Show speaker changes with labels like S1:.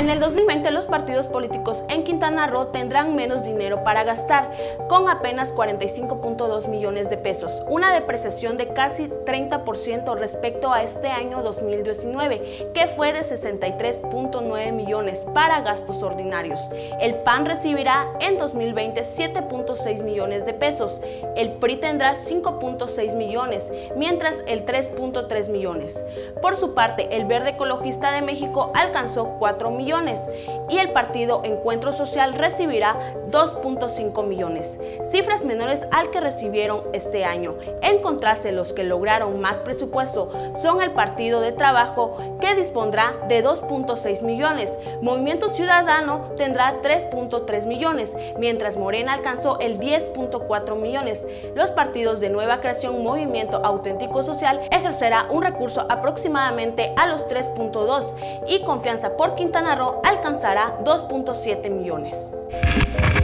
S1: En el 2020 los partidos políticos en Quintana Roo tendrán menos dinero para gastar, con apenas 45.2 millones de pesos, una depreciación de casi 30% respecto a este año 2019, que fue de 63.9 millones para gastos ordinarios. El PAN recibirá en 2020 7.6 millones de pesos, el PRI tendrá 5.6 millones, mientras el 3.3 millones. Por su parte, el Verde Ecologista de México alcanzó 4 millones y el partido Encuentro Social recibirá 2.5 millones, cifras menores al que recibieron este año. En contraste, los que lograron más presupuesto son el Partido de Trabajo, que dispondrá de 2.6 millones, Movimiento Ciudadano tendrá 3.3 millones, mientras Morena alcanzó el 10.4 millones. Los partidos de Nueva Creación, Movimiento Auténtico Social ejercerá un recurso aproximadamente a los 3.2 y Confianza por Quintana Roo alcanzará 2.7 millones.